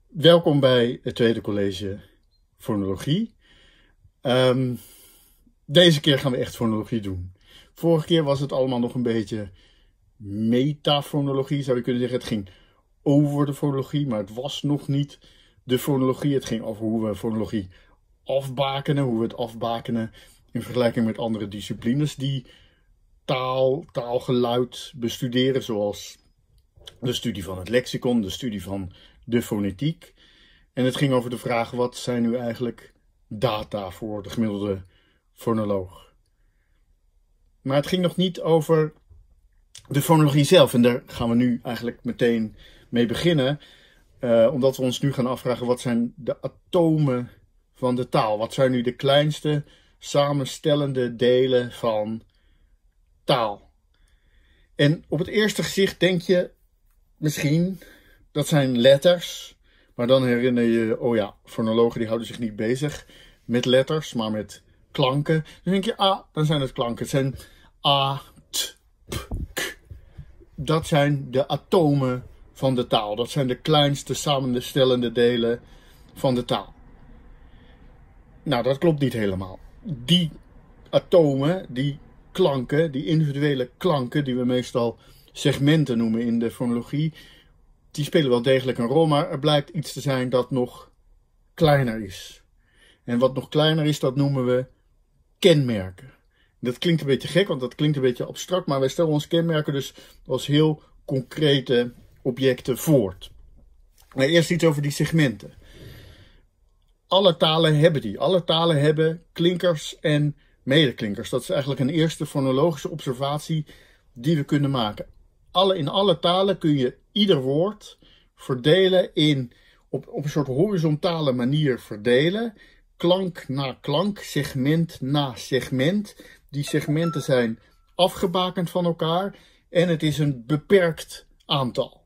Welkom bij het tweede college fonologie. Deze keer gaan we echt fonologie doen. Vorige keer was het allemaal nog een beetje metafonologie, zou je kunnen zeggen. Het ging over de fonologie, maar het was nog niet de fonologie. Het ging over hoe we fonologie afbakenen, hoe we het afbakenen in vergelijking met andere disciplines die taalgeluid bestuderen, zoals de studie van het lexicon, de studie van de fonetiek. En het ging over de vraag: wat zijn nu eigenlijk data voor de gemiddelde fonoloog? Maar het ging nog niet over de fonologie zelf. En daar gaan we nu eigenlijk meteen mee beginnen. Omdat we ons nu gaan afvragen: wat zijn de atomen van de taal? Wat zijn nu de kleinste samenstellende delen van taal? En op het eerste gezicht denk je misschien, dat zijn letters. Maar dan herinner je, oh ja, fonologen die houden zich niet bezig met letters, maar met klanken. Dan denk je, dan zijn het klanken. Het zijn a, t, p, k. Dat zijn de atomen van de taal. Dat zijn de kleinste samenstellende delen van de taal. Nou, dat klopt niet helemaal. Die atomen, die klanken, die individuele klanken, die we meestal segmenten noemen in de fonologie, die spelen wel degelijk een rol, maar er blijkt iets te zijn dat nog kleiner is. En wat nog kleiner is, dat noemen we kenmerken. Dat klinkt een beetje gek, want dat klinkt een beetje abstract, maar wij stellen ons kenmerken dus als heel concrete objecten voor. Maar eerst iets over die segmenten. Alle talen hebben die. Alle talen hebben klinkers en medeklinkers. Dat is eigenlijk een eerste fonologische observatie die we kunnen maken. In alle talen kun je ieder woord verdelen op een soort horizontale manier verdelen. Klank na klank, segment na segment. Die segmenten zijn afgebakend van elkaar en het is een beperkt aantal.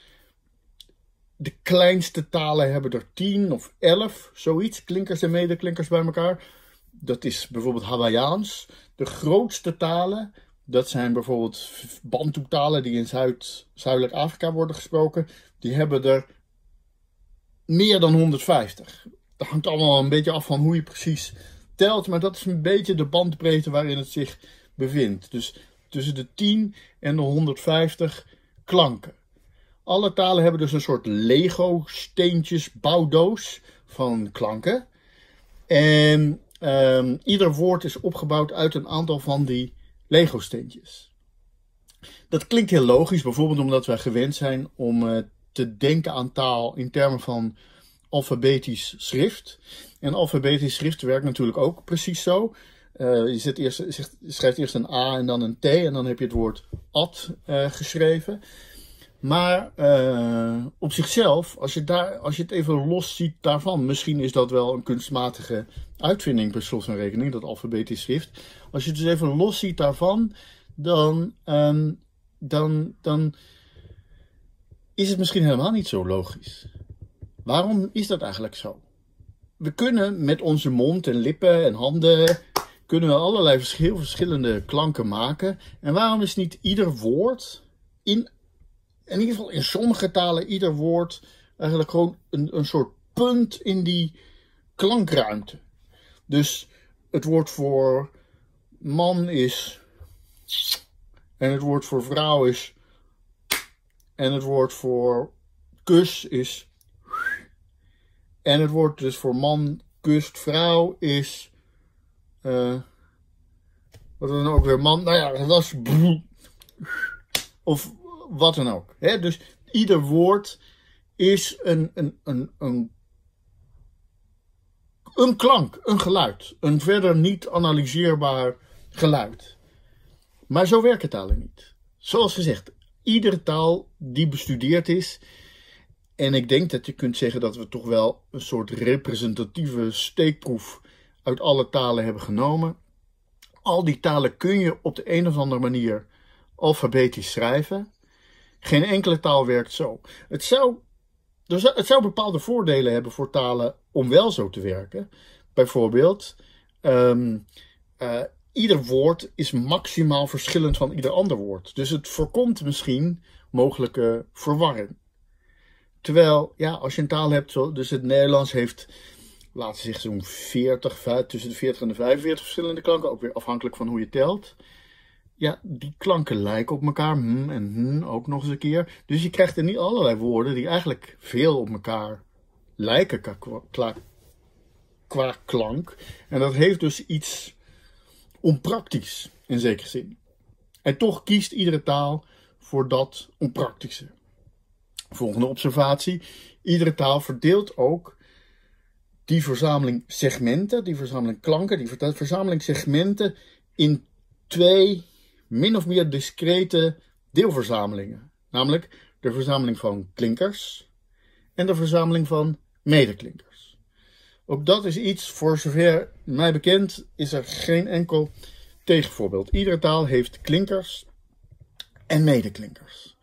De kleinste talen hebben er 10 of 11, zoiets, klinkers en medeklinkers bij elkaar. Dat is bijvoorbeeld Hawaiiaans. De grootste talen, dat zijn bijvoorbeeld Bantu-talen die in Zuidelijk Afrika worden gesproken. Die hebben er meer dan 150. Dat hangt allemaal een beetje af van hoe je precies telt, maar dat is een beetje de bandbreedte waarin het zich bevindt. Dus tussen de 10 en de 150 klanken. Alle talen hebben dus een soort Lego-steentjes bouwdoos van klanken. En ieder woord is opgebouwd uit een aantal van die Lego-steentjes. Dat klinkt heel logisch, bijvoorbeeld omdat wij gewend zijn om te denken aan taal in termen van alfabetisch schrift. En alfabetisch schrift werkt natuurlijk ook precies zo. Je schrijft eerst een A en dan een T en dan heb je het woord at geschreven. Maar op zichzelf, als je het even los ziet daarvan, misschien is dat wel een kunstmatige uitvinding per slot van rekening, dat alfabetisch schrift. Als je het dus even los ziet daarvan, dan is het misschien helemaal niet zo logisch. Waarom is dat eigenlijk zo? We kunnen met onze mond en lippen en handen kunnen we allerlei heel verschillende klanken maken. En waarom is niet ieder woord, in ieder geval in sommige talen, ieder woord eigenlijk gewoon een soort punt in die klankruimte? Dus het woord voor man is, en het woord voor vrouw is, en het woord voor kus is, en het woord dus voor man, kust, vrouw is, wat dan ook weer man, nou ja, dat is of wat dan ook. Hè? Dus ieder woord is een klank, een geluid, een verder niet analyseerbaar geluid. Maar zo werken talen niet. Zoals gezegd, iedere taal die bestudeerd is, en ik denk dat je kunt zeggen dat we toch wel een soort representatieve steekproef uit alle talen hebben genomen. Al die talen kun je op de een of andere manier alfabetisch schrijven. Geen enkele taal werkt zo. Het zou bepaalde voordelen hebben voor talen om wel zo te werken. Bijvoorbeeld, ieder woord is maximaal verschillend van ieder ander woord. Dus het voorkomt misschien mogelijke verwarring. Terwijl, ja, als je een taal hebt, dus het Nederlands heeft, laten we zeggen, zo'n 40, tussen de 40 en de 45 verschillende klanken, ook weer afhankelijk van hoe je telt. Ja, die klanken lijken op elkaar, en ook nog eens een keer. Dus je krijgt er niet allerlei woorden die eigenlijk veel op elkaar lijken qua klank. En dat heeft dus iets onpraktisch in zekere zin. En toch kiest iedere taal voor dat onpraktische. Volgende observatie. Iedere taal verdeelt ook die verzameling segmenten, die verzameling klanken, die verzameling segmenten in 2 min of meer discrete deelverzamelingen. Namelijk de verzameling van klinkers en de verzameling van medeklinkers. Ook dat is iets, voor zover mij bekend, is er geen enkel tegenvoorbeeld. Iedere taal heeft klinkers en medeklinkers.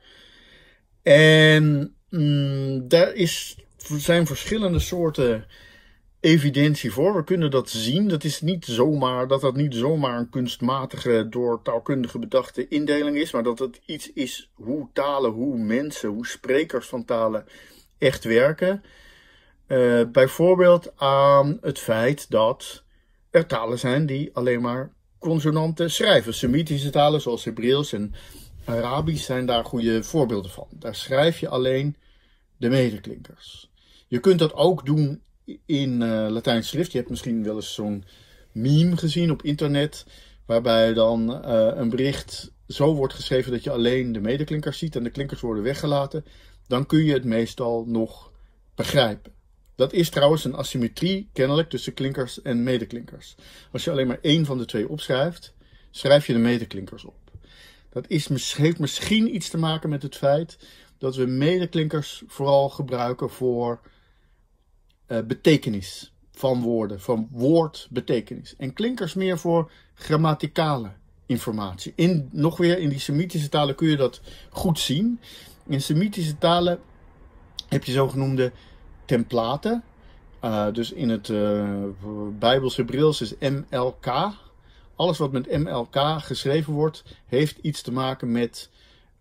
En daar zijn verschillende soorten evidentie voor. We kunnen dat zien. Dat is niet zomaar, dat niet zomaar een kunstmatige, door taalkundige bedachte indeling is, maar dat het iets is hoe talen, hoe mensen, hoe sprekers van talen echt werken. Bijvoorbeeld aan het feit dat er talen zijn die alleen maar consonanten schrijven. Semitische talen zoals Hebreeuws en Arabisch zijn daar goede voorbeelden van. Daar schrijf je alleen de medeklinkers. Je kunt dat ook doen in Latijns schrift. Je hebt misschien wel eens zo'n meme gezien op internet, waarbij dan een bericht zo wordt geschreven dat je alleen de medeklinkers ziet en de klinkers worden weggelaten. Dan kun je het meestal nog begrijpen. Dat is trouwens een asymmetrie kennelijk tussen klinkers en medeklinkers. Als je alleen maar één van de twee opschrijft, schrijf je de medeklinkers op. Dat heeft misschien iets te maken met het feit dat we medeklinkers vooral gebruiken voor betekenis van woorden, van woordbetekenis. En klinkers meer voor grammaticale informatie. Nog weer in die Semitische talen kun je dat goed zien. In Semitische talen heb je zogenoemde templaten. Dus in het Bijbels Hebreeuws is MLK. Alles wat met MLK geschreven wordt, heeft iets te maken met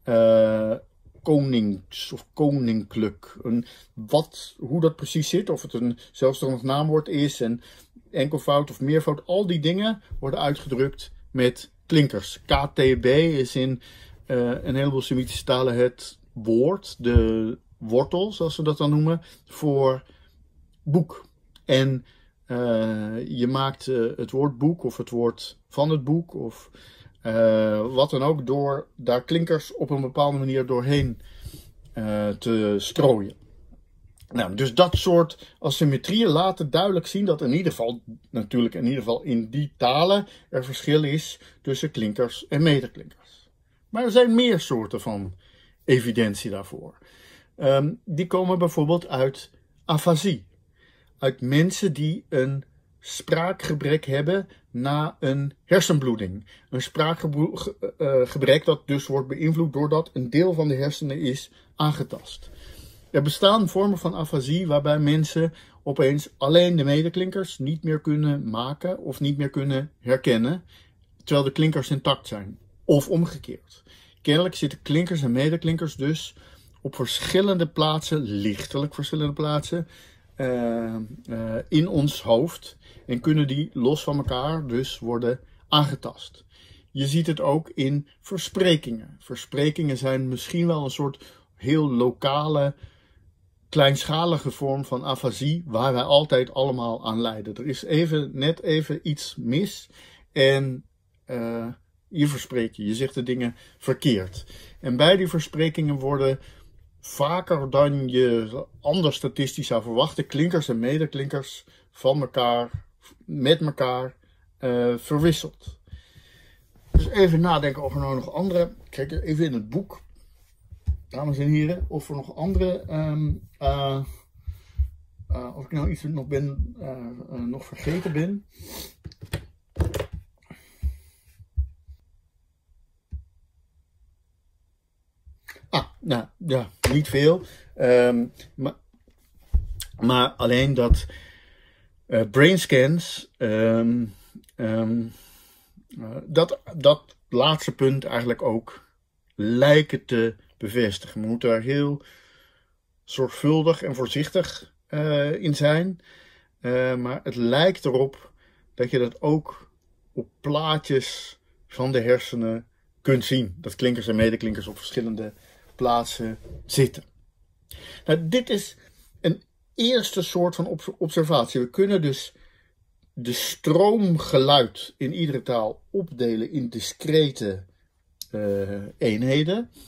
konings of koninklijk. Hoe dat precies zit, of het een zelfstandig naamwoord is, en enkelvoud of meervoud, al die dingen worden uitgedrukt met klinkers. KTB is in een heleboel Semitische talen het woord, de wortel, zoals we dat dan noemen, voor boek. En je maakt het woord boek of het woord van het boek of wat dan ook door daar klinkers op een bepaalde manier doorheen te strooien. Nou, dus dat soort asymmetrieën laten duidelijk zien dat in ieder geval in die talen er verschil is tussen klinkers en medeklinkers. Maar er zijn meer soorten van evidentie daarvoor. Die komen bijvoorbeeld uit afasie. Uit mensen die een spraakgebrek hebben na een hersenbloeding. Een spraakgebrek dat dus wordt beïnvloed doordat een deel van de hersenen is aangetast. Er bestaan vormen van afasie waarbij mensen opeens alleen de medeklinkers niet meer kunnen maken of niet meer kunnen herkennen, terwijl de klinkers intact zijn. Of omgekeerd. Kennelijk zitten klinkers en medeklinkers dus op verschillende plaatsen, lichtelijk verschillende plaatsen, in ons hoofd en kunnen die los van elkaar dus worden aangetast. Je ziet het ook in versprekingen. Versprekingen zijn misschien wel een soort heel lokale, kleinschalige vorm van afasie waar wij altijd allemaal aan lijden. Er is net even iets mis en je verspreekt je zegt de dingen verkeerd. En bij die versprekingen worden vaker dan je anders statistisch zou verwachten, klinkers en medeklinkers met elkaar verwisseld. Dus even nadenken of er nou nog andere, kijk even in het boek, dames en heren, of er nog andere, of ik nou iets nog vergeten ben. Nou ja, niet veel. Maar alleen dat brainscans, dat laatste punt eigenlijk ook lijken te bevestigen. We moeten daar heel zorgvuldig en voorzichtig in zijn. Maar het lijkt erop dat je dat ook op plaatjes van de hersenen kunt zien. Dat klinkers en medeklinkers op verschillende plaatsen zitten. Nou, dit is een eerste soort van observatie. We kunnen dus de stroomgeluid in iedere taal opdelen in discrete eenheden.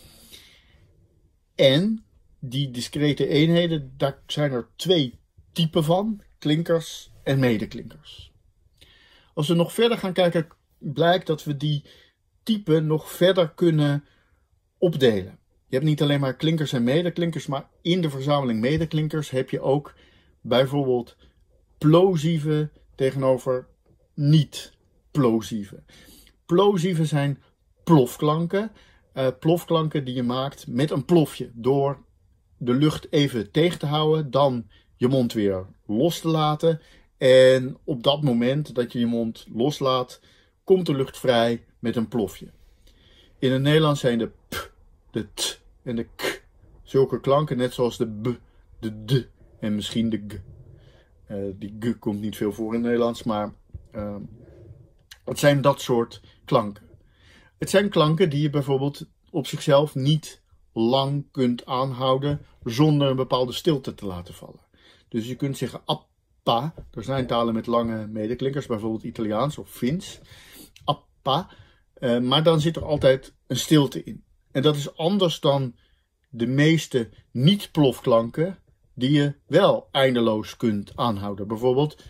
En die discrete eenheden, daar zijn er 2 typen van. Klinkers en medeklinkers. Als we nog verder gaan kijken, blijkt dat we die typen nog verder kunnen opdelen. Je hebt niet alleen maar klinkers en medeklinkers, maar in de verzameling medeklinkers heb je ook bijvoorbeeld plosieve tegenover niet-plosieve. Plosieve zijn plofklanken. Plofklanken die je maakt met een plofje. Door de lucht even tegen te houden, dan je mond weer los te laten. En op dat moment dat je je mond loslaat, komt de lucht vrij met een plofje. In het Nederlands zijn de p, de t en de k zulke klanken, net zoals de b, de d en misschien de g. Die g komt niet veel voor in het Nederlands, maar het zijn dat soort klanken. Het zijn klanken die je bijvoorbeeld op zichzelf niet lang kunt aanhouden zonder een bepaalde stilte te laten vallen. Dus je kunt zeggen appa. Er zijn talen met lange medeklinkers, bijvoorbeeld Italiaans of Fins. Appa. Maar dan zit er altijd een stilte in. En dat is anders dan de meeste niet-plofklanken die je wel eindeloos kunt aanhouden. Bijvoorbeeld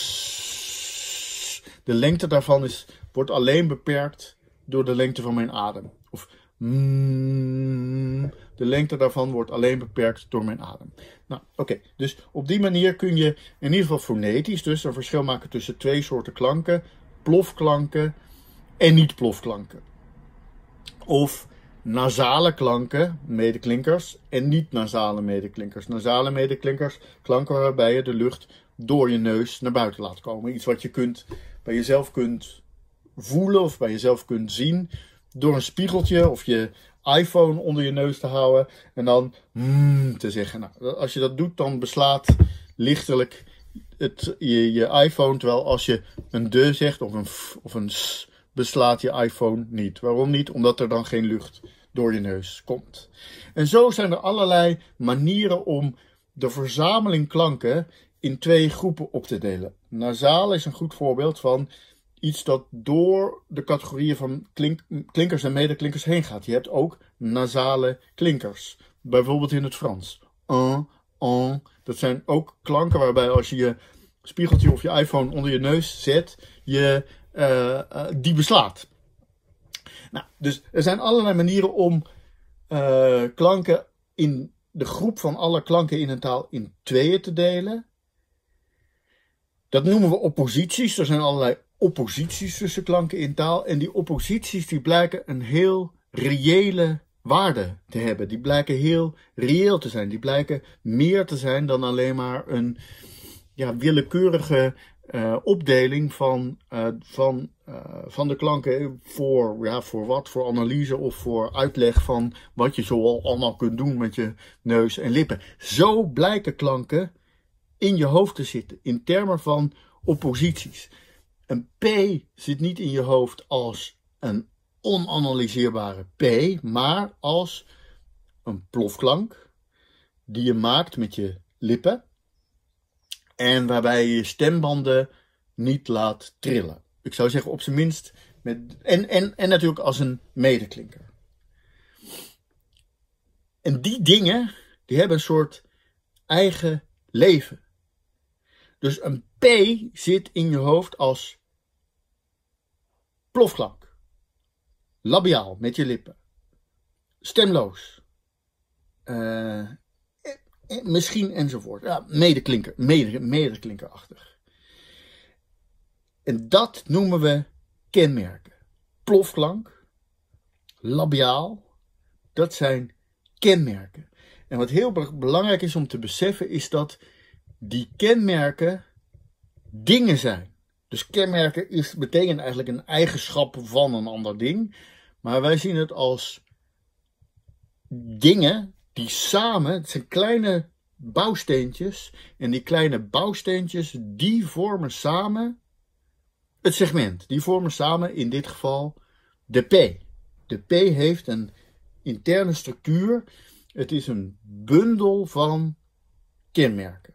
s. De lengte daarvan wordt alleen beperkt door de lengte van mijn adem. Of de lengte daarvan wordt alleen beperkt door mijn adem. Nou, oké. Dus op die manier kun je in ieder geval fonetisch dus een verschil maken tussen 2 soorten klanken. Plofklanken en niet-plofklanken. Of nasale klanken, medeklinkers, en niet-nasale medeklinkers. Nasale medeklinkers, klanken waarbij je de lucht door je neus naar buiten laat komen. Iets wat je bij jezelf kunt voelen of bij jezelf kunt zien door een spiegeltje of je iPhone onder je neus te houden en dan te zeggen. Nou, als je dat doet, dan beslaat lichtelijk je iPhone, terwijl als je een de zegt of een f of een s, beslaat je iPhone niet. Waarom niet? Omdat er dan geen lucht door je neus komt. En zo zijn er allerlei manieren om de verzameling klanken in 2 groepen op te delen. Nasaal is een goed voorbeeld van iets dat door de categorieën van klinkers en medeklinkers heen gaat. Je hebt ook nasale klinkers. Bijvoorbeeld in het Frans. En. Dat zijn ook klanken waarbij als je je spiegeltje of je iPhone onder je neus zet, je die beslaat. Nou, dus er zijn allerlei manieren om klanken in de groep van alle klanken in een taal in 2 te delen. Dat noemen we opposities. Er zijn allerlei opposities tussen klanken in taal. En die opposities die blijken een heel reële waarde te hebben. Die blijken heel reëel te zijn. Die blijken meer te zijn dan alleen maar een willekeurige opdeling van de klanken voor wat? Voor analyse of voor uitleg van wat je zo allemaal kunt doen met je neus en lippen. Zo blijken klanken in je hoofd te zitten in termen van opposities. Een P zit niet in je hoofd als een onanalyseerbare P, maar als een plofklank die je maakt met je lippen en waarbij je je stembanden niet laat trillen. Ik zou zeggen op zijn minst en natuurlijk als een medeklinker. En die dingen, die hebben een soort eigen leven. Dus een P zit in je hoofd als plofklank. Labiaal, met je lippen. Stemloos. Misschien enzovoort. Ja, medeklinkerachtig. En dat noemen we kenmerken. Plofklank, labiaal, dat zijn kenmerken. En wat heel belangrijk is om te beseffen is dat die kenmerken dingen zijn. Dus kenmerken betekent eigenlijk een eigenschap van een ander ding. Maar wij zien het als dingen die samen, het zijn kleine bouwsteentjes, en die kleine bouwsteentjes, die vormen samen het segment. Die vormen samen in dit geval de P. De P heeft een interne structuur. Het is een bundel van kenmerken.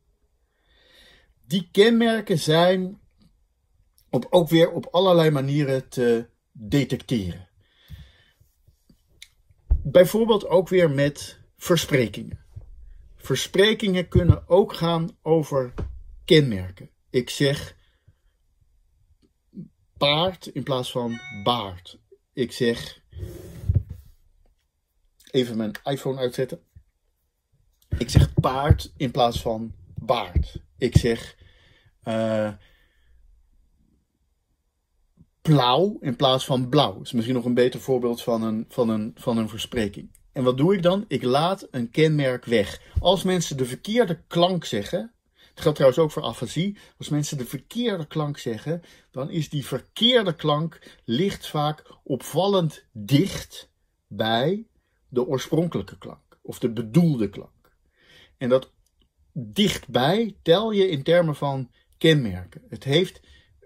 Die kenmerken zijn ook weer op allerlei manieren te detecteren. Bijvoorbeeld ook weer met versprekingen. Versprekingen kunnen ook gaan over kenmerken. Ik zeg paard in plaats van baard. Ik zeg, even mijn iPhone uitzetten. Ik zeg paard in plaats van baard. Ik zeg blauw in plaats van blauw. Dat is misschien nog een beter voorbeeld van een verspreking. En wat doe ik dan? Ik laat een kenmerk weg. Als mensen de verkeerde klank zeggen, het geldt trouwens ook voor afasie, als mensen de verkeerde klank zeggen, dan is die verkeerde klank ligt vaak opvallend dicht bij de oorspronkelijke klank of de bedoelde klank. En dat dichtbij tel je in termen van kenmerken. Het heeft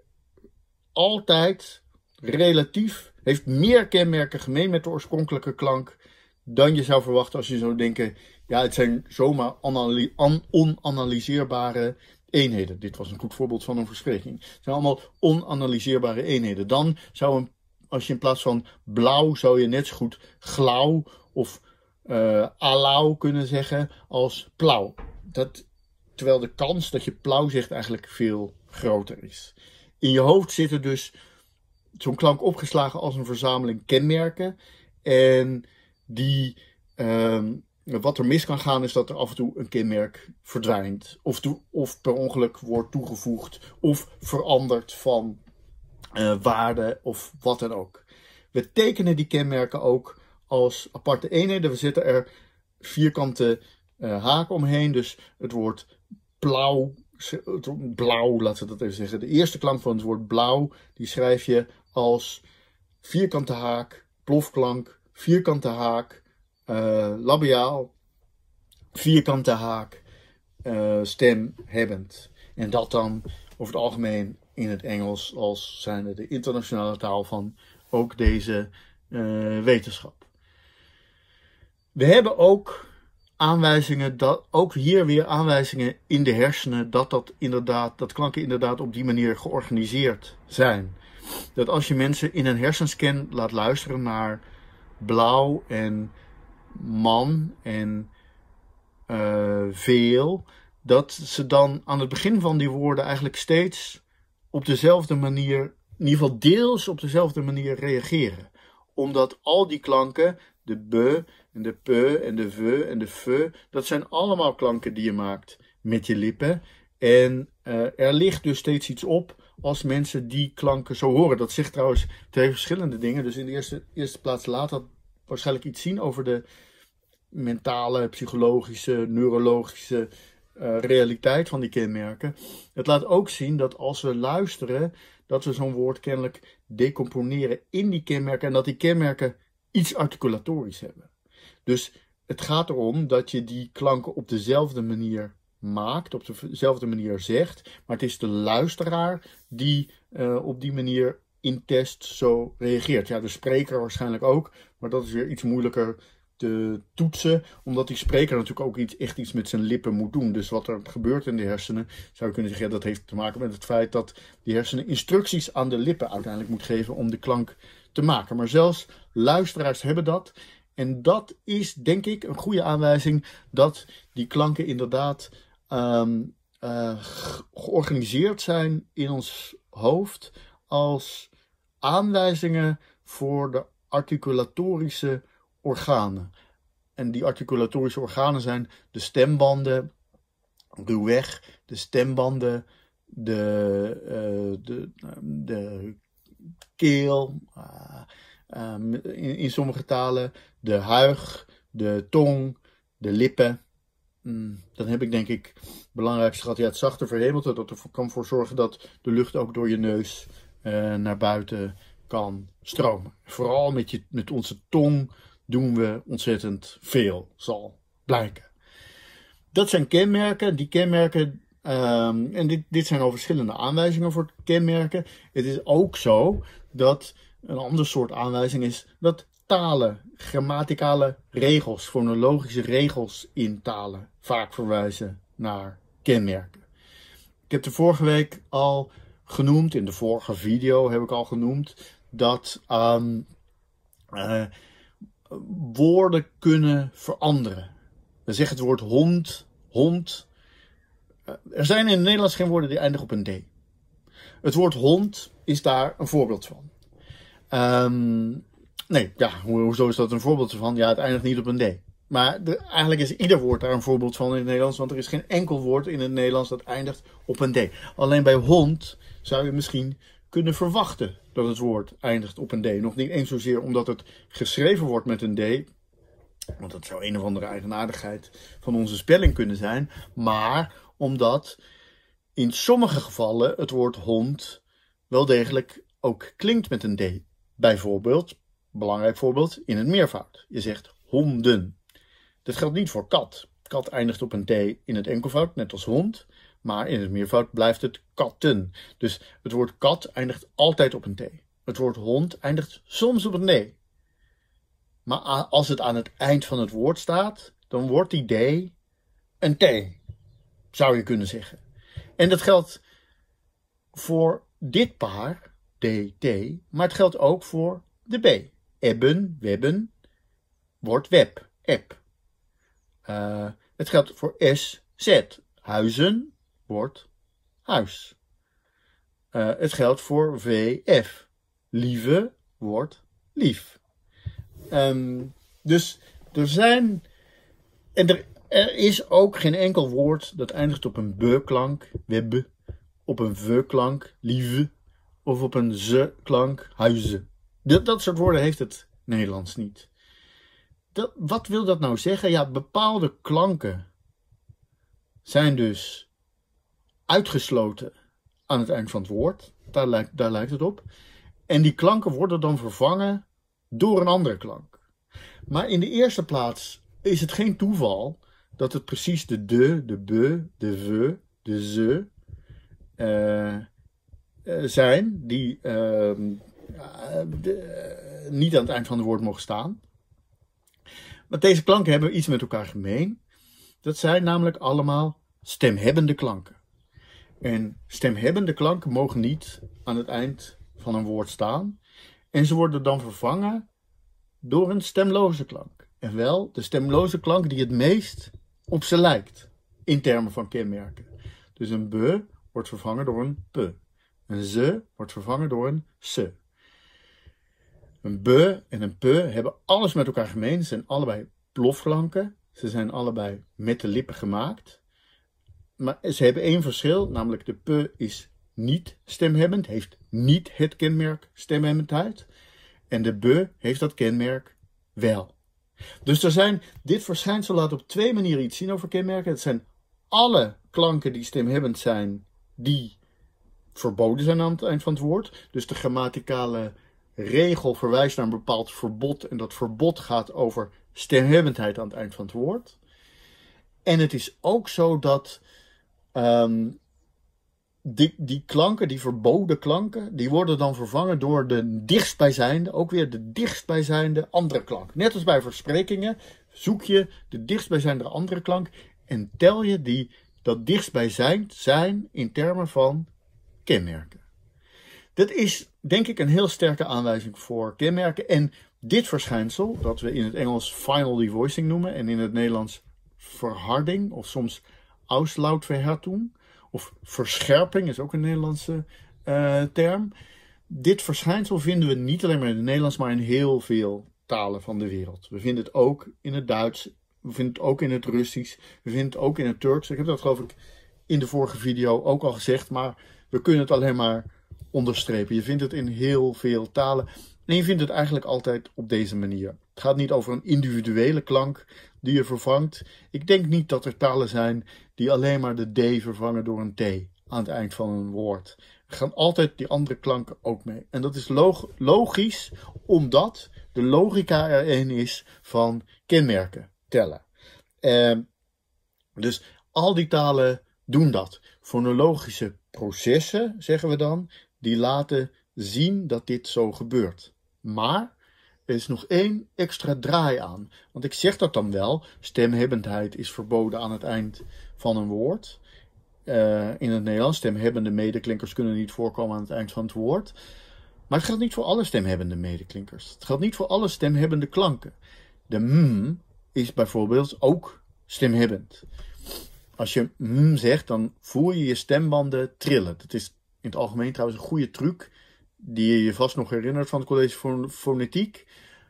altijd relatief, heeft meer kenmerken gemeen met de oorspronkelijke klank dan je zou verwachten als je zou denken, ja, het zijn zomaar onanalyseerbare eenheden. Dit was een goed voorbeeld van een verspreking. Het zijn allemaal onanalyseerbare eenheden. Dan zou als je in plaats van blauw, zou je net zo goed glauw of alauw kunnen zeggen als plauw. Terwijl de kans dat je plauw zegt eigenlijk veel groter is. In je hoofd zit er dus zo'n klank opgeslagen als een verzameling kenmerken. En wat er mis kan gaan is dat er af en toe een kenmerk verdwijnt. Of per ongeluk wordt toegevoegd of verandert van waarde of wat dan ook. We tekenen die kenmerken ook als aparte eenheden. We zetten er vierkante haken omheen. Dus het woord blauw, laten we dat even zeggen. De eerste klank van het woord blauw, die schrijf je als vierkante haak, plofklank, vierkante haak, labiaal, vierkante haak, stemhebbend. En dat dan over het algemeen in het Engels als zijnde de internationale taal van ook deze wetenschap. We hebben ook aanwijzingen, ook hier weer aanwijzingen in de hersenen dat klanken inderdaad op die manier georganiseerd zijn. Dat als je mensen in een hersenscan laat luisteren naar blauw en man en veel, dat ze dan aan het begin van die woorden eigenlijk steeds op dezelfde manier, in ieder geval deels op dezelfde manier reageren. Omdat al die klanken, de b en de p en de v en de f, dat zijn allemaal klanken die je maakt met je lippen. En er ligt dus steeds iets op als mensen die klanken zo horen. Dat zegt trouwens twee verschillende dingen. Dus in de eerste plaats laat dat waarschijnlijk iets zien over de mentale, psychologische, neurologische realiteit van die kenmerken. Het laat ook zien dat als we luisteren, dat we zo'n woord kennelijk decomponeren in die kenmerken en dat die kenmerken iets articulatorisch hebben. Dus het gaat erom dat je die klanken op dezelfde manier maakt, op dezelfde manier zegt, maar het is de luisteraar die op die manier in test zo reageert. Ja, de spreker waarschijnlijk ook, maar dat is weer iets moeilijker te toetsen, omdat die spreker natuurlijk ook echt iets met zijn lippen moet doen. Dus wat er gebeurt in de hersenen, zou je kunnen zeggen, ja, dat heeft te maken met het feit dat die hersenen instructies aan de lippen uiteindelijk moet geven om de klank te maken. Maar zelfs luisteraars hebben dat. En dat is, denk ik, een goede aanwijzing dat die klanken inderdaad georganiseerd zijn in ons hoofd als aanwijzingen voor de articulatorische organen. En die articulatorische organen zijn de stembanden, ruwweg, de stembanden, de keel, in sommige talen, de huig, de tong, de lippen. Dan heb ik denk ik het belangrijkste gehad, ja, het zachte verhemelte, dat er kan voor zorgen dat de lucht ook door je neus naar buiten kan stromen. Vooral met onze tong doen we ontzettend veel, zal blijken. Dat zijn kenmerken. Die kenmerken, en dit zijn al verschillende aanwijzingen voor kenmerken. Het is ook zo dat een ander soort aanwijzing is dat talen, grammaticale regels, fonologische regels in talen vaak verwijzen naar kenmerken. Ik heb de vorige week al genoemd, in de vorige video heb ik al genoemd, dat woorden kunnen veranderen. We zeggen het woord hond. Er zijn in het Nederlands geen woorden die eindigen op een d. Het woord hond is daar een voorbeeld van. Hoezo is dat een voorbeeld van? Ja, het eindigt niet op een d. Maar eigenlijk is ieder woord daar een voorbeeld van in het Nederlands, want er is geen enkel woord in het Nederlands dat eindigt op een d. Alleen bij hond zou je misschien kunnen verwachten dat het woord eindigt op een d. Nog niet eens zozeer omdat het geschreven wordt met een d, want dat zou een of andere eigenaardigheid van onze spelling kunnen zijn, maar omdat in sommige gevallen het woord hond wel degelijk ook klinkt met een d. Bijvoorbeeld, belangrijk voorbeeld, in het meervoud. Je zegt honden. Dat geldt niet voor kat. Kat eindigt op een t in het enkelvoud, net als hond. Maar in het meervoud blijft het katten. Dus het woord kat eindigt altijd op een t. Het woord hond eindigt soms op een d. Maar als het aan het eind van het woord staat, dan wordt die d een t. Zou je kunnen zeggen. En dat geldt voor dit paar, dt, maar het geldt ook voor de b. Ebben, webben, wordt web, eb. Het geldt voor s, z. Huizen wordt huis. Het geldt voor vf. Lieve wordt lief. Dus er zijn... En er is ook geen enkel woord dat eindigt op een b-klank, web, op een v-klank, lieve, of op een z-klank, huizen. Dat soort woorden heeft het Nederlands niet. Wat wil dat nou zeggen? Ja, bepaalde klanken zijn dus uitgesloten aan het eind van het woord. Daar lijkt het op. En die klanken worden dan vervangen door een andere klank. Maar in de eerste plaats is het geen toeval dat het precies de de be, de v, de ze zijn die niet aan het eind van het woord mogen staan. Maar deze klanken hebben iets met elkaar gemeen. Dat zijn namelijk allemaal stemhebbende klanken. En stemhebbende klanken mogen niet aan het eind van een woord staan. En ze worden dan vervangen door een stemloze klank. En wel de stemloze klank die het meest op ze lijkt. In termen van kenmerken. Dus een be wordt vervangen door een p. Een ze wordt vervangen door een se. Een be en een p hebben alles met elkaar gemeen. Ze zijn allebei plofklanken. Ze zijn allebei met de lippen gemaakt. Maar ze hebben één verschil, namelijk de p is niet stemhebbend, heeft niet het kenmerk stemhebbendheid. En de be heeft dat kenmerk wel. Dus dit verschijnsel laat op twee manieren iets zien over kenmerken. Het zijn alle klanken die stemhebbend zijn, die verboden zijn aan het eind van het woord. Dus de grammaticale regel verwijst naar een bepaald verbod. En dat verbod gaat over stemhebbendheid aan het eind van het woord. En het is ook zo dat die klanken, die verboden klanken, die worden dan vervangen door de dichtstbijzijnde, ook weer de dichtstbijzijnde andere klank. Net als bij versprekingen zoek je de dichtstbijzijnde andere klank en tel je dat dichtstbijzijnd zijn in termen van kenmerken. Dat is denk ik een heel sterke aanwijzing voor kenmerken. En dit verschijnsel, dat we in het Engels final devoicing noemen en in het Nederlands verharding of soms Auslautverhärtung of verscherping is ook een Nederlandse term. Dit verschijnsel vinden we niet alleen maar in het Nederlands, maar in heel veel talen van de wereld. We vinden het ook in het Duits, we vinden het ook in het Russisch, we vinden het ook in het Turks. Ik heb dat geloof ik in de vorige video ook al gezegd, maar we kunnen het alleen maar onderstrepen. Je vindt het in heel veel talen en je vindt het eigenlijk altijd op deze manier. Het gaat niet over een individuele klank die je vervangt. Ik denk niet dat er talen zijn die alleen maar de d vervangen door een t aan het eind van een woord. Er gaan altijd die andere klanken ook mee. En dat is logisch, omdat de logica er een is van kenmerken tellen. Dus al die talen doen dat. Fonologische processen, zeggen we dan, die laten zien dat dit zo gebeurt. Maar er is nog één extra draai aan. Want ik zeg dat dan wel, stemhebbendheid is verboden aan het eind van een woord. In het Nederlands, stemhebbende medeklinkers kunnen niet voorkomen aan het eind van het woord. Maar het geldt niet voor alle stemhebbende medeklinkers. Het geldt niet voor alle stemhebbende klanken. De m is bijvoorbeeld ook stemhebbend. Als je zegt, dan voel je je stembanden trillen. Dat is in het algemeen trouwens een goede truc, die je je vast nog herinnert van het college voor fonetiek.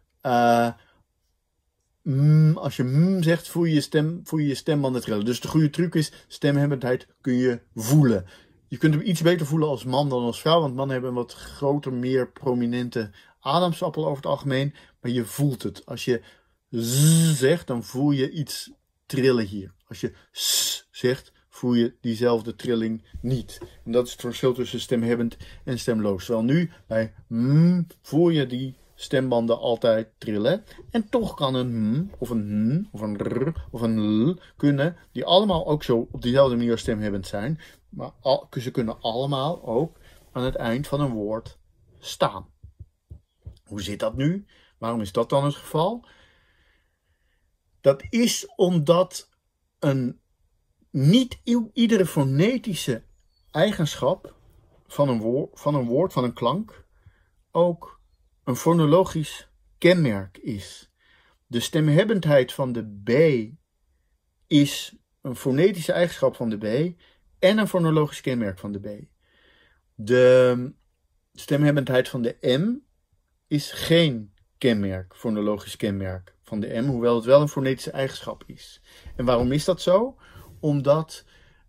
Als je zegt, voel je je stembanden trillen. Dus de goede truc is, stemhebbendheid kun je voelen. Je kunt hem iets beter voelen als man dan als vrouw, want mannen hebben een wat groter, meer prominente ademsappel over het algemeen. Maar je voelt het. Als je z zegt, dan voel je iets trillen hier. Als je s zegt, voel je diezelfde trilling niet. En dat is het verschil tussen stemhebbend en stemloos. Terwijl nu bij voel je die stembanden altijd trillen. En toch kan een of een of een r of een l kunnen, die allemaal ook zo op diezelfde manier stemhebbend zijn. Maar ze kunnen allemaal ook aan het eind van een woord staan. Hoe zit dat nu? Waarom is dat dan het geval? Dat is omdat niet iedere fonetische eigenschap van een woord, van een klank, ook een fonologisch kenmerk is. De stemhebbendheid van de B is een fonetische eigenschap van de B en een fonologisch kenmerk van de B. De stemhebbendheid van de M is geen kenmerk, fonologisch kenmerk van de M, hoewel het wel een fonetische eigenschap is. En waarom is dat zo? Omdat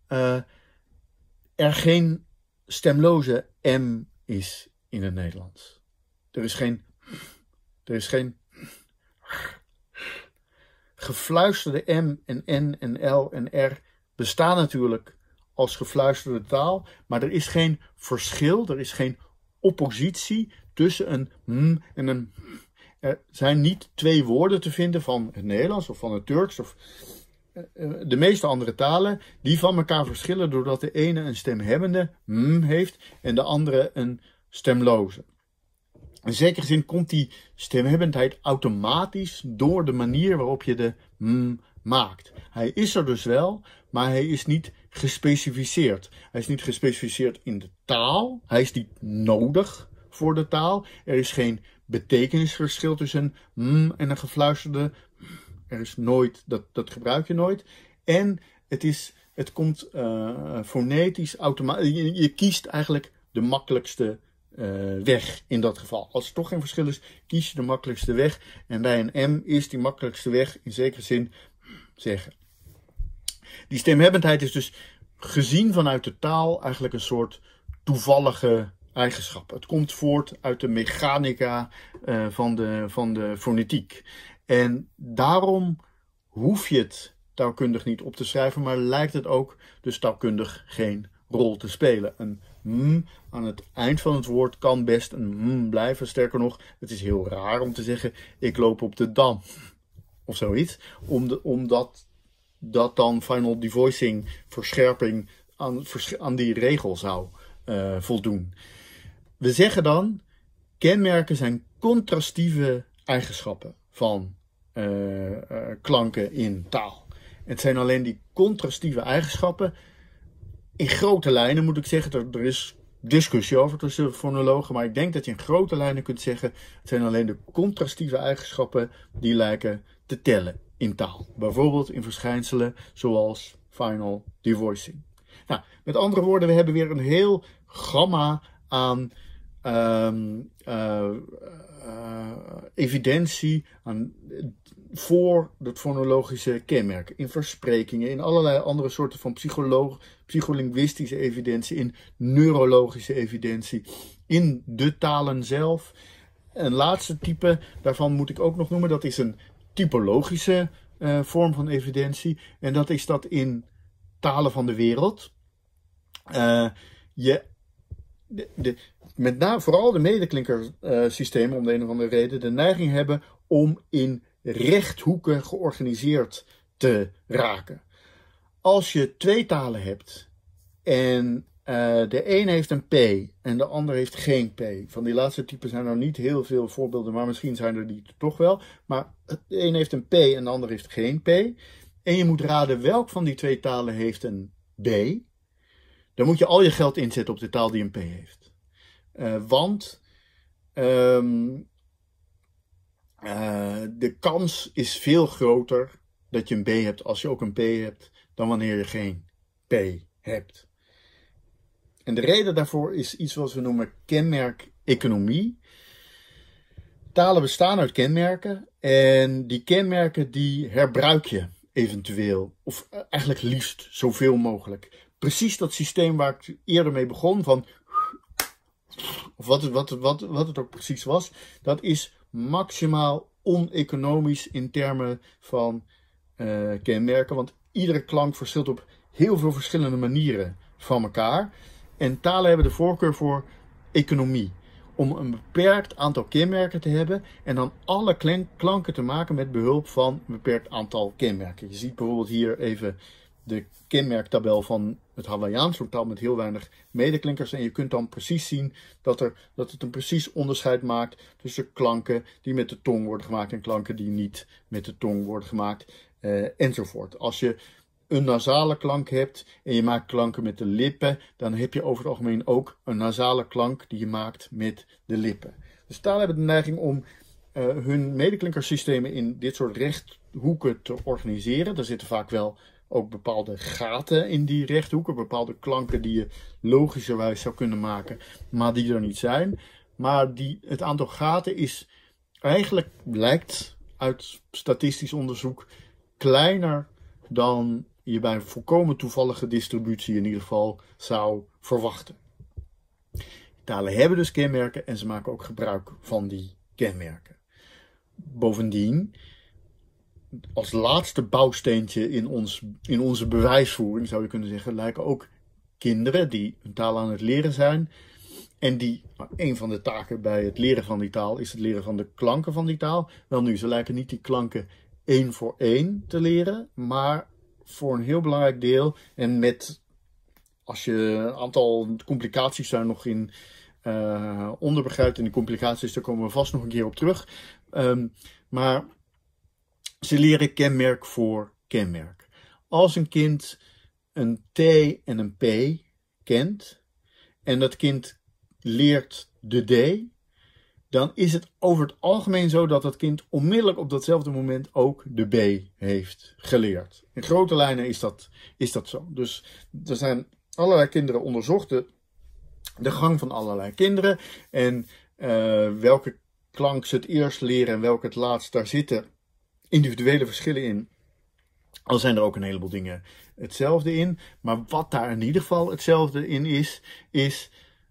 er geen stemloze M is in het Nederlands. Er is geen gefluisterde M en N en L en R bestaan natuurlijk als gefluisterde taal, maar er is geen verschil, er is geen oppositie tussen een m en een. Er zijn niet twee woorden te vinden van het Nederlands of van het Turks of de meeste andere talen die van elkaar verschillen doordat de ene een stemhebbende m heeft en de andere een stemloze. In zekere zin komt die stemhebbendheid automatisch door de manier waarop je de m maakt. Hij is er dus wel, maar hij is niet gespecificeerd. Hij is niet gespecificeerd in de taal. Hij is niet nodig voor de taal. Er is geen betekenisverschil tussen m en een gefluisterde. Er is nooit, dat gebruik je nooit. En het komt fonetisch automatisch. Je kiest eigenlijk de makkelijkste weg in dat geval. Als er toch geen verschil is, kies je de makkelijkste weg. En bij een M is die makkelijkste weg in zekere zin zeggen. Die stemhebbendheid is dus gezien vanuit de taal eigenlijk een soort toevallige eigenschap. Het komt voort uit de mechanica van de fonetiek. En daarom hoef je het taalkundig niet op te schrijven, maar lijkt het ook dus taalkundig geen rol te spelen. Een m aan het eind van het woord kan best een m blijven. Sterker nog, het is heel raar om te zeggen, ik loop op de Dam. Of zoiets. Omdat dat dan final devoicing, verscherping aan die regel zou voldoen. We zeggen dan, kenmerken zijn contrastieve eigenschappen van klanken in taal. Het zijn alleen die contrastieve eigenschappen. In grote lijnen moet ik zeggen, er is discussie over tussen fonologen, maar ik denk dat je in grote lijnen kunt zeggen, het zijn alleen de contrastieve eigenschappen die lijken te tellen in taal. Bijvoorbeeld in verschijnselen zoals final devoicing. Nou, met andere woorden, we hebben weer een heel gamma aan evidentie voor het fonologische kenmerk. In versprekingen, in allerlei andere soorten van psycholinguïstische evidentie, in neurologische evidentie, in de talen zelf. Een laatste type daarvan moet ik ook nog noemen, dat is een typologische vorm van evidentie. En dat is dat in talen van de wereld, je, vooral de medeklinkersystemen om de een of andere reden de neiging hebben om in rechthoeken georganiseerd te raken. Als je twee talen hebt en de een heeft een P en de ander heeft geen P. Van die laatste type zijn er niet heel veel voorbeelden, maar misschien zijn er die toch wel. Maar de een heeft een P en de ander heeft geen P. En je moet raden welk van die twee talen heeft een B. Dan moet je al je geld inzetten op de taal die een P heeft. Want de kans is veel groter dat je een B hebt als je ook een P hebt, dan wanneer je geen P hebt. En de reden daarvoor is iets wat we noemen kenmerkeconomie. Talen bestaan uit kenmerken en die kenmerken die herbruik je eventueel. Of eigenlijk liefst zoveel mogelijk. Precies dat systeem waar ik eerder mee begon van, of wat het ook precies was, dat is maximaal oneconomisch in termen van kenmerken. Want iedere klank verschilt op heel veel verschillende manieren van elkaar. En talen hebben de voorkeur voor economie. Om een beperkt aantal kenmerken te hebben en dan alle klanken te maken met behulp van een beperkt aantal kenmerken. Je ziet bijvoorbeeld hier even de kenmerktabel van het Hawaiiaans, een taal met heel weinig medeklinkers. En je kunt dan precies zien dat het een precies onderscheid maakt tussen klanken die met de tong worden gemaakt en klanken die niet met de tong worden gemaakt, enzovoort. Als je een nasale klank hebt en je maakt klanken met de lippen, dan heb je over het algemeen ook een nasale klank die je maakt met de lippen. Dus talen hebben de neiging om hun medeklinkersystemen in dit soort rechthoeken te organiseren. Er zitten vaak wel ook bepaalde gaten in die rechthoeken, bepaalde klanken die je logischerwijs zou kunnen maken, maar die er niet zijn. Maar het aantal gaten is eigenlijk, blijkt uit statistisch onderzoek, kleiner dan je bij een volkomen toevallige distributie in ieder geval zou verwachten. Talen hebben dus kenmerken en ze maken ook gebruik van die kenmerken. Bovendien, als laatste bouwsteentje in onze bewijsvoering, zou je kunnen zeggen, lijken ook kinderen die een taal aan het leren zijn. En een van de taken bij het leren van die taal is het leren van de klanken van die taal. Welnu, ze lijken niet die klanken één voor één te leren, maar voor een heel belangrijk deel. En als je een aantal complicaties daar nog in onderbegrijpt, en die complicaties, daar komen we vast nog een keer op terug. Maar ze leren kenmerk voor kenmerk. Als een kind een T en een P kent en dat kind leert de D, dan is het over het algemeen zo dat dat kind onmiddellijk op datzelfde moment ook de B heeft geleerd. In grote lijnen is dat zo. Dus er zijn allerlei kinderen onderzocht, de gang van allerlei kinderen en welke klank ze het eerst leren en welke het laatst, daar zitten individuele verschillen in. Al zijn er ook een heleboel dingen hetzelfde in. Maar wat daar in ieder geval hetzelfde in is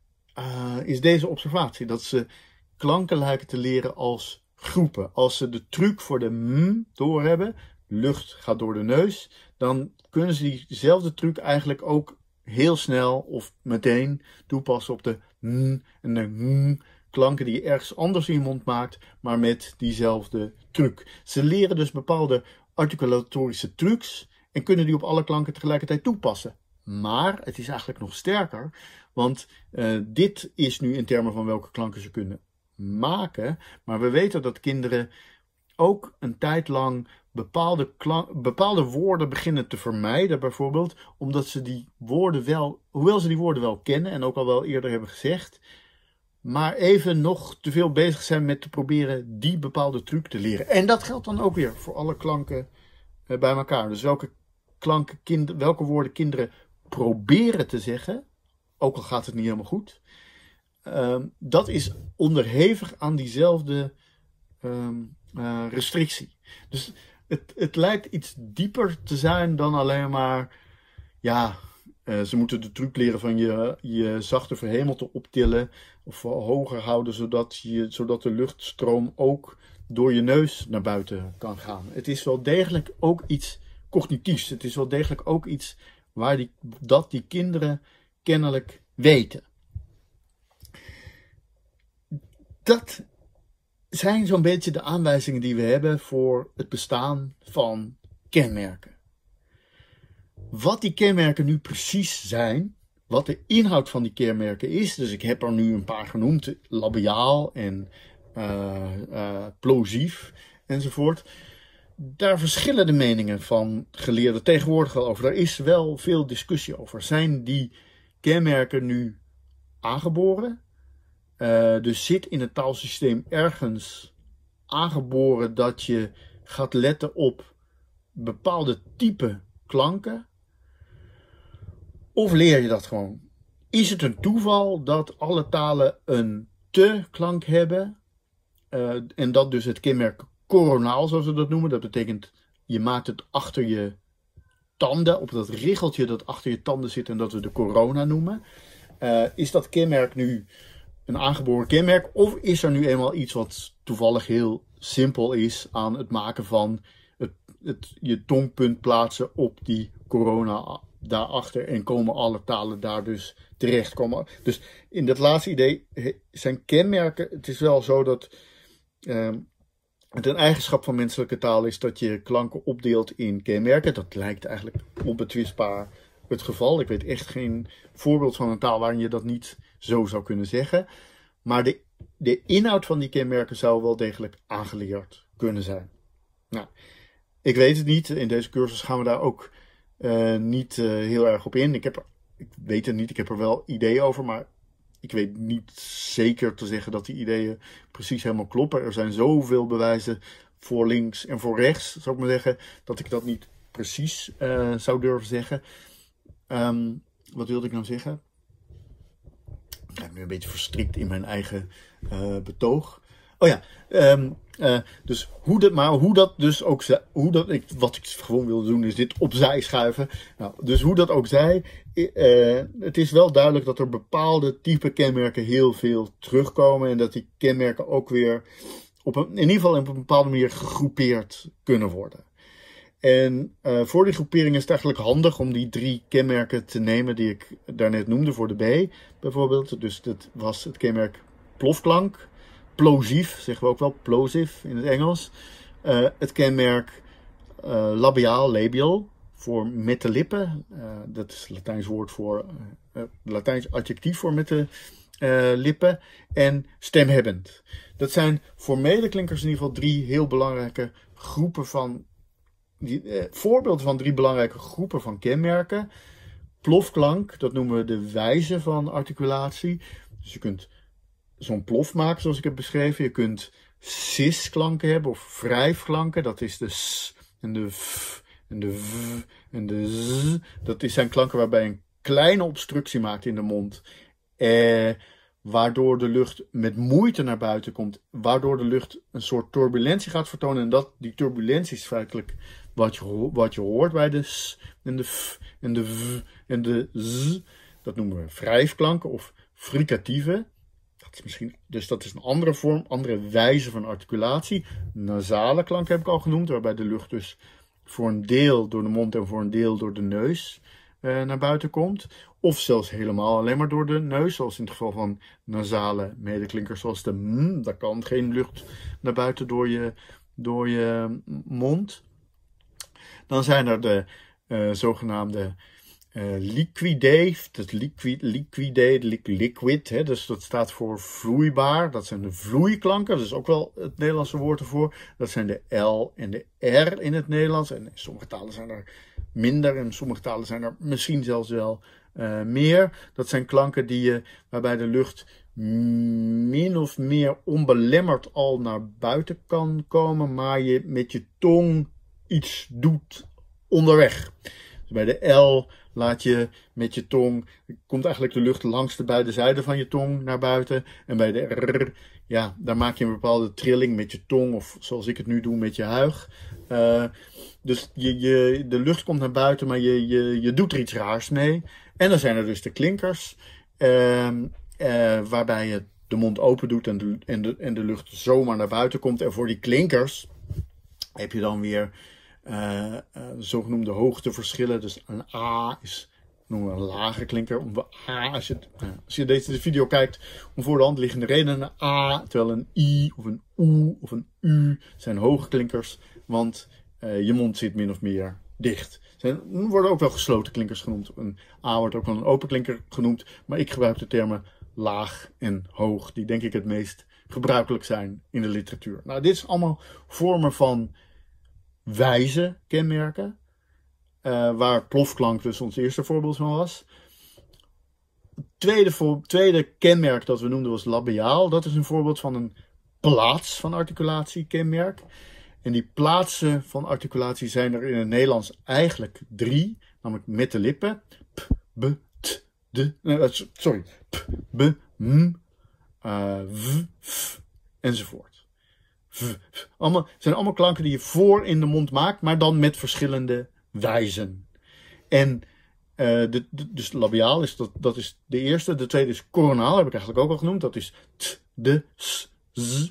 deze observatie. Dat ze klanken lijken te leren als groepen. Als ze de truc voor de m doorhebben, lucht gaat door de neus, dan kunnen ze diezelfde truc eigenlijk ook heel snel of meteen toepassen op de m en de m klanken die je ergens anders in je mond maakt, maar met diezelfde truc. Ze leren dus bepaalde articulatorische trucs en kunnen die op alle klanken tegelijkertijd toepassen. Maar het is eigenlijk nog sterker, want dit is nu in termen van welke klanken ze kunnen maken. Maar we weten dat kinderen ook een tijd lang bepaalde woorden beginnen te vermijden, bijvoorbeeld, omdat ze die woorden hoewel ze die woorden wel kennen en ook al wel eerder hebben gezegd, maar even nog te veel bezig zijn met te proberen die bepaalde truc te leren. En dat geldt dan ook weer voor alle klanken bij elkaar. Dus welke woorden kinderen proberen te zeggen, ook al gaat het niet helemaal goed, dat is onderhevig aan diezelfde restrictie. Dus het lijkt iets dieper te zijn dan alleen maar, ja, ze moeten de truc leren van je zachte verhemelte optillen of hoger houden, zodat de luchtstroom ook door je neus naar buiten kan gaan. Het is wel degelijk ook iets cognitiefs. Het is wel degelijk ook iets dat die kinderen kennelijk weten. Dat zijn zo'n beetje de aanwijzingen die we hebben voor het bestaan van kenmerken. Wat die kenmerken nu precies zijn, wat de inhoud van die kenmerken is, dus ik heb er nu een paar genoemd, labiaal en plosief enzovoort. Daar verschillen de meningen van geleerden tegenwoordig wel over. Daar is wel veel discussie over. Zijn die kenmerken nu aangeboren? Dus zit in het taalsysteem ergens aangeboren dat je gaat letten op bepaalde type klanken? Of leer je dat gewoon? Is het een toeval dat alle talen een te-klank hebben? En dat dus het kenmerk coronaal, zoals we dat noemen. Dat betekent, je maakt het achter je tanden, op dat richeltje dat achter je tanden zit en dat we de corona noemen. Is dat kenmerk nu een aangeboren kenmerk? Of is er nu eenmaal iets wat toevallig heel simpel is aan het maken van je tongpunt plaatsen op die corona daarachter en komen alle talen daar dus terecht komen. Dus in dat laatste idee zijn kenmerken, het is wel zo dat het een eigenschap van menselijke taal is dat je klanken opdeelt in kenmerken. Dat lijkt eigenlijk onbetwistbaar het geval. Ik weet echt geen voorbeeld van een taal waarin je dat niet zo zou kunnen zeggen. Maar de inhoud van die kenmerken zou wel degelijk aangeleerd kunnen zijn. Nou, ik weet het niet. In deze cursus gaan we daar ook niet heel erg op in. Ik weet het niet. Ik heb er wel ideeën over, maar ik weet niet zeker te zeggen dat die ideeën precies helemaal kloppen. Er zijn zoveel bewijzen voor links en voor rechts, zou ik maar zeggen, dat ik dat niet precies zou durven zeggen. Wat wilde ik nou zeggen? Ik ben nu een beetje verstrikt in mijn eigen betoog. Oh ja, dus wat ik gewoon wilde doen is dit opzij schuiven. Nou, dus hoe dat ook zij, het is wel duidelijk dat er bepaalde type kenmerken heel veel terugkomen en dat die kenmerken ook weer in ieder geval op een bepaalde manier gegroepeerd kunnen worden. En voor die groepering is het eigenlijk handig om die 3 kenmerken te nemen die ik daarnet noemde voor de B bijvoorbeeld. Dus dat was het kenmerk plofklank. Plosief, zeggen we ook wel, plosive in het Engels. Het kenmerk labial, voor met de lippen. Dat is het Latijns woord voor, Latijns adjectief voor met de lippen. En stemhebbend. Dat zijn voor medeklinkers in ieder geval 3 heel belangrijke groepen van, voorbeelden van 3 belangrijke groepen van kenmerken. Plofklank, dat noemen we de wijze van articulatie. Dus je kunt zo'n plof maken zoals ik heb beschreven. Je kunt cis-klanken hebben of wrijfklanken. Dat is de s en de v en de v en de z. Dat zijn klanken waarbij je een kleine obstructie maakt in de mond. Waardoor de lucht met moeite naar buiten komt. Waardoor de lucht een soort turbulentie gaat vertonen. En die turbulentie is feitelijk wat je hoort bij de s en de f en de v en de z. Dat noemen we wrijfklanken of fricatieve. Dat is een andere vorm, andere wijze van articulatie. Nasale klank heb ik al genoemd, waarbij de lucht dus voor een deel door de mond en voor een deel door de neus naar buiten komt. Of zelfs helemaal alleen maar door de neus, zoals in het geval van nasale medeklinkers zoals de m. Daar kan geen lucht naar buiten door je mond. Dan zijn er de zogenaamde liquidae, dat liquid, hè, dus dat staat voor vloeibaar. Dat zijn de vloeiklanken, dat is ook wel het Nederlandse woord ervoor. Dat zijn de L en de R in het Nederlands. En in sommige talen zijn er minder en in sommige talen zijn er misschien zelfs wel meer. Dat zijn klanken waarbij de lucht min of meer onbelemmerd al naar buiten kan komen, maar je met je tong iets doet onderweg. Dus bij de L laat je met je tong, komt eigenlijk de lucht langs de beide zijden van je tong naar buiten. En bij de R, ja, daar maak je een bepaalde trilling met je tong, of zoals ik het nu doe met je huig. Dus de lucht komt naar buiten, maar je doet er iets raars mee. En dan zijn er dus de klinkers, waarbij je de mond open doet en de lucht zomaar naar buiten komt. En voor die klinkers heb je dan weer zogenoemde hoogteverschillen. Dus een A is noemen we een lage klinker. Als je deze video kijkt, om voor de hand liggende redenen een A, terwijl een I of een OE of een U zijn hoge klinkers, want je mond zit min of meer dicht. Er worden ook wel gesloten klinkers genoemd. Een A wordt ook wel een open klinker genoemd, maar ik gebruik de termen laag en hoog, die denk ik het meest gebruikelijk zijn in de literatuur. Nou, dit is allemaal vormen van wijze kenmerken, waar plofklank dus ons eerste voorbeeld van was. Het tweede kenmerk dat we noemden was labiaal. Dat is een voorbeeld van een plaats van articulatie kenmerk. En die plaatsen van articulatie zijn er in het Nederlands eigenlijk 3, namelijk met de lippen. P, b, t, d. P, b, m, v, f, enzovoort. Zijn allemaal klanken die je voor in de mond maakt, maar dan met verschillende wijzen. En dus labiaal is dat is de eerste. De tweede is coronaal, heb ik eigenlijk ook al genoemd. Dat is t, d, s, z.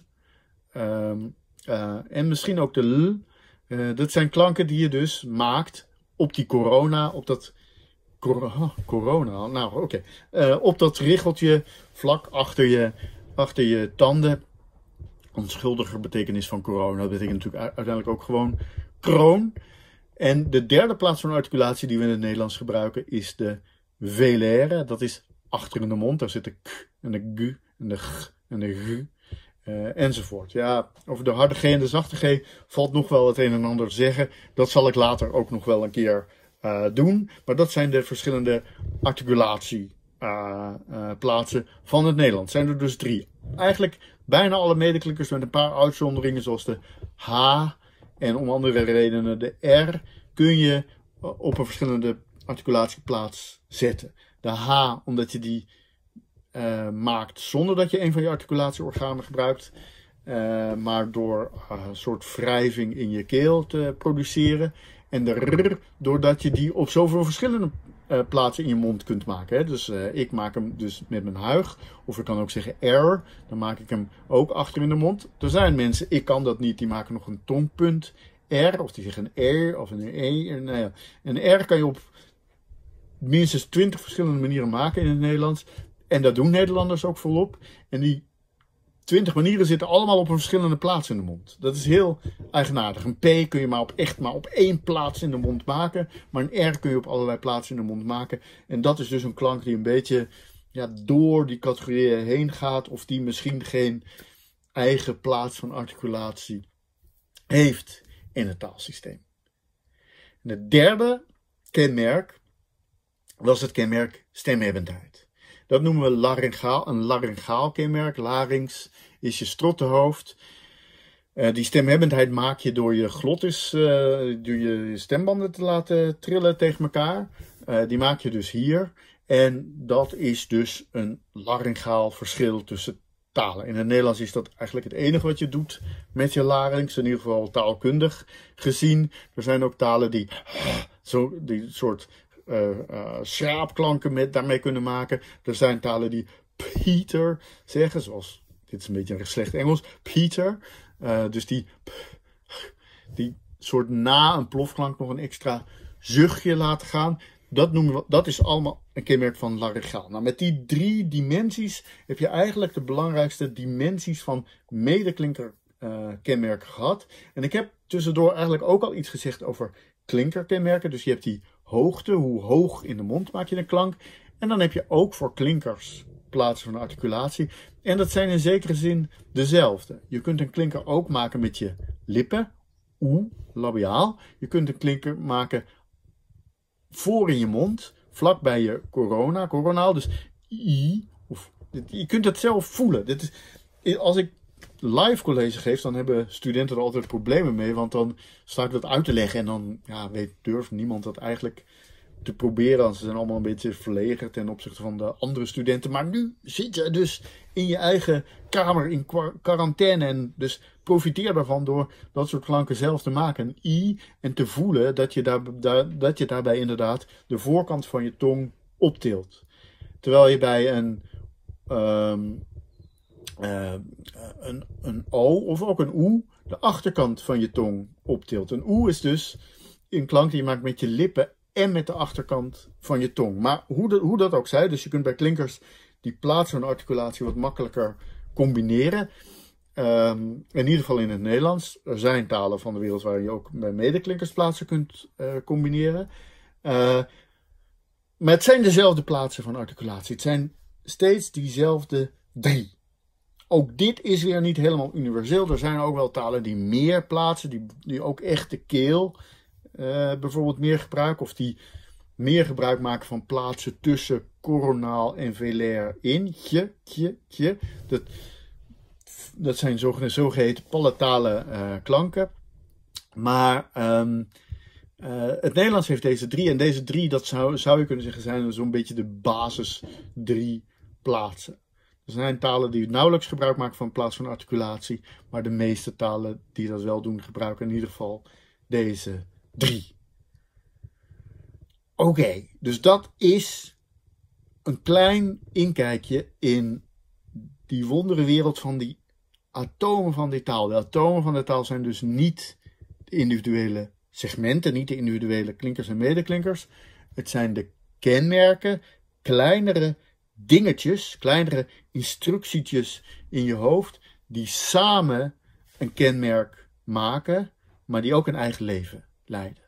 En misschien ook de l. Dat zijn klanken die je dus maakt op die corona, op dat corona. Nou, oké. Op dat richeltje vlak achter je tanden. Onschuldiger betekenis van corona. Dat betekent natuurlijk uiteindelijk ook gewoon kroon. En de derde plaats van articulatie die we in het Nederlands gebruiken is de velaire. Dat is achter in de mond. Daar zit de k en de g en de g en de g. Enzovoort. Ja, over de harde G en de zachte G valt nog wel het een en ander te zeggen. Dat zal ik later ook nog wel een keer doen. Maar dat zijn de verschillende articulatieplaatsen van het Nederlands. Zijn er dus 3. Eigenlijk bijna alle medeklinkers met een paar uitzonderingen, zoals de H en om andere redenen de R, kun je op een verschillende articulatieplaats zetten. De H, omdat je die maakt zonder dat je een van je articulatieorganen gebruikt, maar door een soort wrijving in je keel te produceren. En de R, doordat je die op zoveel verschillende plaatsen in je mond kunt maken. Hè. Dus ik maak hem dus met mijn huig, of ik kan ook zeggen R, dan maak ik hem ook achter in de mond. Er zijn mensen, ik kan dat niet, die maken nog een tongpunt R, of die zeggen een R of een E. En, nou ja, een R kan je op minstens 20 verschillende manieren maken in het Nederlands. En dat doen Nederlanders ook volop. En die 20 manieren zitten allemaal op een verschillende plaats in de mond. Dat is heel eigenaardig. Een P kun je maar op één plaats in de mond maken. Maar een R kun je op allerlei plaatsen in de mond maken. En dat is dus een klank die een beetje door die categorieën heen gaat. Of die misschien geen eigen plaats van articulatie heeft in het taalsysteem. En het derde kenmerk was het kenmerk stemhebbendheid. Dat noemen we laryngaal, een laryngaal kenmerk. Larynx is je strottenhoofd. Die stemhebbendheid maak je door je glottis, door je stembanden te laten trillen tegen elkaar. Die maak je dus hier. En dat is dus een laryngaal verschil tussen talen. In het Nederlands is dat eigenlijk het enige wat je doet met je larynx. In ieder geval taalkundig gezien. Er zijn ook talen die soort schraapklanken daarmee kunnen maken. Er zijn talen die Peter zeggen, zoals, dit is een beetje een slecht Engels, Peter. Dus die soort na een plofklank nog een extra zuchtje laten gaan. Dat is allemaal een kenmerk van laryngaal. Nou, met die 3 dimensies heb je eigenlijk de belangrijkste dimensies van medeklinker kenmerken gehad. En ik heb tussendoor eigenlijk ook al iets gezegd over klinkerkenmerken. Dus je hebt die hoogte, hoe hoog in de mond maak je een klank. En dan heb je ook voor klinkers plaatsen van articulatie. En dat zijn in zekere zin dezelfde. Je kunt een klinker ook maken met je lippen, oe, labiaal. Je kunt een klinker maken voor in je mond, vlak bij je coronaal, dus i. Je kunt het zelf voelen. Als ik live college geef, dan hebben studenten er altijd problemen mee, want dan sta ik dat uit te leggen en dan durft niemand dat eigenlijk te proberen. Want ze zijn allemaal een beetje verlegen ten opzichte van de andere studenten. Maar nu zit je dus in je eigen kamer in quarantaine en dus profiteer daarvan door dat soort klanken zelf te maken. Een i en te voelen dat je daarbij inderdaad de voorkant van je tong optilt. Terwijl je bij een o of ook een oe de achterkant van je tong optilt. Een oe is dus een klank die je maakt met je lippen en met de achterkant van je tong. Maar hoe dat ook zij, dus je kunt bij klinkers die plaatsen van articulatie wat makkelijker combineren. In ieder geval in het Nederlands. Er zijn talen van de wereld waar je ook bij medeklinkersplaatsen kunt combineren. Maar het zijn dezelfde plaatsen van articulatie. Het zijn steeds diezelfde 3. Ook dit is weer niet helemaal universeel. Er zijn ook wel talen die meer plaatsen, die ook echt de keel bijvoorbeeld meer gebruiken. Of die meer gebruik maken van plaatsen tussen coronaal en velair in. Dat zijn zogeheten palatale klanken. Maar het Nederlands heeft deze 3. En deze 3, dat zou je kunnen zeggen, zijn zo'n beetje de basis 3 plaatsen. Er zijn talen die nauwelijks gebruik maken van plaats van articulatie. Maar de meeste talen die dat wel doen, gebruiken in ieder geval deze 3. Oké, dus dat is een klein inkijkje in die wondere wereld van die atomen van die taal. De atomen van de taal zijn dus niet de individuele segmenten, niet de individuele klinkers en medeklinkers. Het zijn de kenmerken, kleinere dingetjes, kleinere instructietjes in je hoofd, die samen een kenmerk maken, maar die ook een eigen leven leiden.